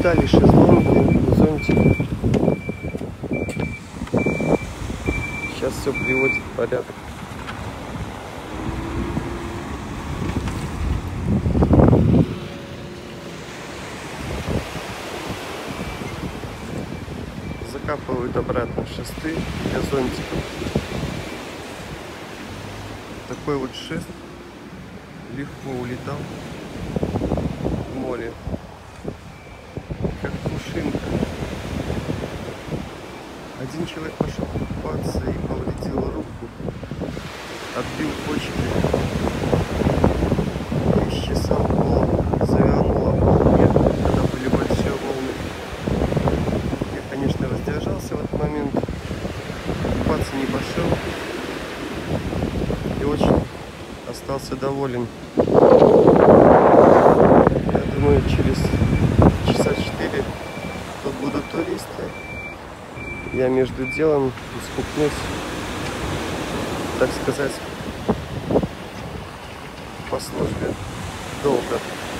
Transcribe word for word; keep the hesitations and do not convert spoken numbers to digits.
улетали шезлонги, зонтик. Сейчас все приводит в порядок. Закапывают обратно шесты для зонтиков. Такой вот шест легко улетал в море, как пушинка. Один человек пошел купаться и повредил руку, отбил почки, исчесал голову, завернуло нет, когда были большие волны. Я, конечно, воздержался в этот момент, купаться не пошел и очень остался доволен. Я думаю, через часа четыре тут будут туристы. Я между делом искупнусь, так сказать, по службе долга.